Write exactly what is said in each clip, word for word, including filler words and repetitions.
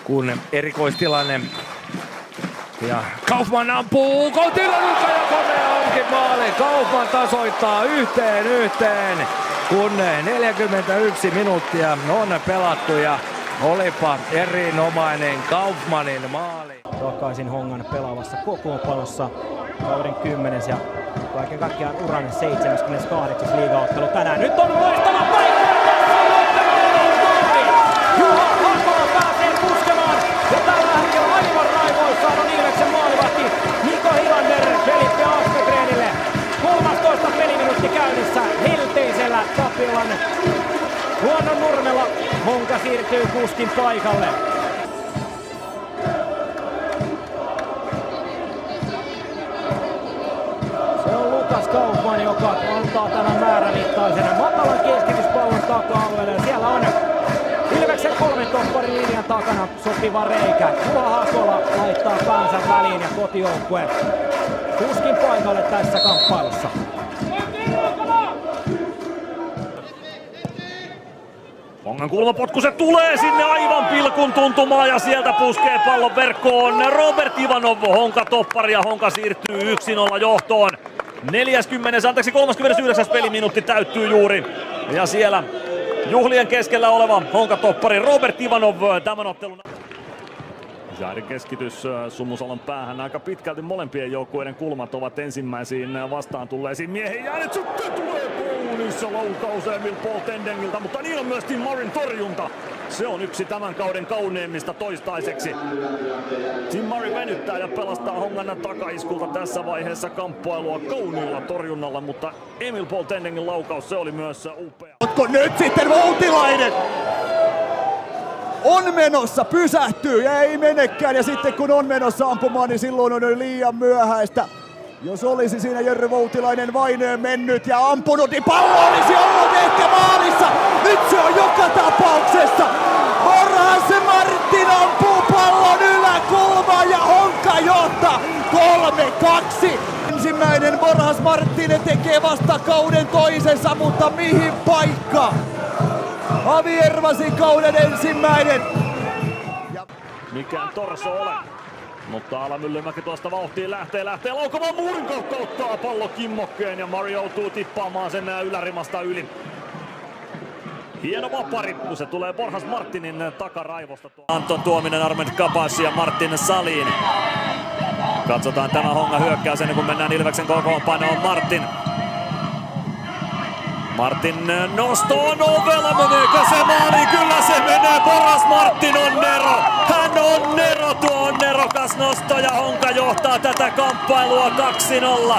kun erikoistilanne. Ja Kaufman ampuu kotilanukka ja komea onkin maali. Kaufman tasoittaa yhteen yhteen, kun neljäkymmentäyksi minuuttia on pelattu ja olipa erinomainen Kaufmanin maali. Takaisin Hongan pelaavassa kokoonpanossa kauden kymmenes ja kaiken kaikkiaan uran seitsemäskymmeneskahdeksas liigaottelu tänään. Nyt on loistava paikka! Juha Hakola pääsee puskemaan ja tällä hetkellä aivan raivoissaan on Ilveksen maalivahti Niko Hilander Felipe Aspegrenille. kolmastoista peliminuutti käynnissä helteisellä Tapiolan Luonnon Nurmella. Honka siirtyy kuskin paikalle. Se on Lukas Kaufman, joka antaa tämän määrämittaisen matalan keskityspallon taka-alueelle. Siellä on Ilveksen kolmen topparin linjan takana sopiva reikä. Juha Hakola laittaa päänsä väliin ja kotijoukkue kuskin paikalle tässä kamppailussa. Hongan kulmapotku, se tulee sinne aivan pilkun tuntumaan ja sieltä puskee pallon verkkoon Robert Ivanov. Honka toppari ja Honka siirtyy yksi nolla johtoon. neljäskymmenes, anteeksi kolmaskymmenesyhdeksäs peliminuutti täyttyy juuri. Ja siellä juhlien keskellä oleva Honka toppari Robert Ivanov tämän ottelun. Jairin keskitys Sumusalon päähän. Aika pitkälti molempien joukkueiden kulmat ovat ensimmäisiin vastaan tulleisiin miehiin. Ja nyt sitten tulee Bownissa laukaus Emil Poltendengiltä, mutta niin on myös Tim Murrayn torjunta. Se on yksi tämän kauden kauneimmista toistaiseksi. Tim Murray venyttää ja pelastaa Hongan takaiskulta tässä vaiheessa kamppailua kauniilla torjunnalla, mutta Emil Poltendengin laukaus, se oli myös upea. Otko nyt sitten Voutilainen? On menossa, pysähtyy ja ei menekään, ja sitten kun on menossa ampumaan, niin silloin on jo liian myöhäistä. Jos olisi siinä Jörry Voutilainen vain mennyt ja ampunut, niin pallo olisi ollut ehkä maalissa. Nyt se on joka tapauksessa. Borjas Martin ampuu pallon yläkulmaan ja Honka johtaa kolme kaksi. Ensimmäinen Borjas Martin tekee vasta kauden toisensa, mutta mihin paikka? Avi Ervasin kauden ensimmäinen. Mikään torso ole. Mutta Ala Myllymäki tuosta vauhtiin lähtee, lähtee laukamaan muurin kautta, ottaa pallo kimmokkeen ja Murray joutuu tippaamaan sen ylärimasta yli. Hieno vapari, kun se tulee Borjas Martinin takaraivosta. Anton Tuominen, Armed Kapas ja Martin Salin. Katsotaan tämä Honga hyökkäys ennen kuin mennään Ilveksen kokoonpanoon. Martin. Martin nostoon ovella, meneekö se maali? Kyllä se menee, Borjas Martin on nero. Hän on nero, tuo on nerokas nosto ja Honka johtaa tätä kamppailua kaksi nolla.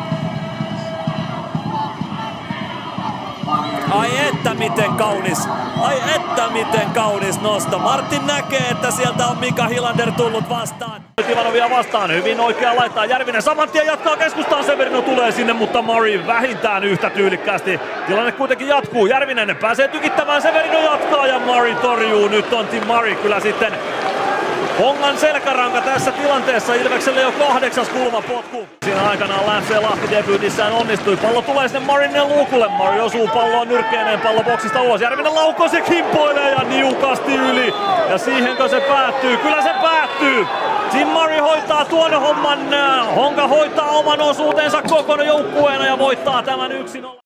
Ai että miten kaunis, ai että miten kaunis nosto. Martin näkee, että sieltä on Mika Hilander tullut vastaan. Ivanovia vastaan, hyvin oikea laittaa Järvinen. Saman tien jatkaa keskustaan, Severino tulee sinne, mutta Murray vähintään yhtä tyylikkäästi. Tilanne kuitenkin jatkuu, Järvinen pääsee tykittämään, Severino jatkaa ja Murray torjuu. Nyt on Tim Murray kyllä sitten Hongan selkäranka tässä tilanteessa. Ilvekselle jo kahdeksas kulmapotku. Siinä aikanaan Lance Lahti debyytissään onnistui. Pallo tulee sinne Murrayn luukulle. Murray osuu palloon nyrkkeineen pallo boksista ulos. Järvinen laukoo, se kimpoilee ja niukasti yli. Ja siihenkö se päättyy? Kyllä se päättyy! Tim Murray hoitaa tuon homman. Honka hoitaa oman osuutensa kokonaan joukkueena ja voittaa tämän yksi nolla.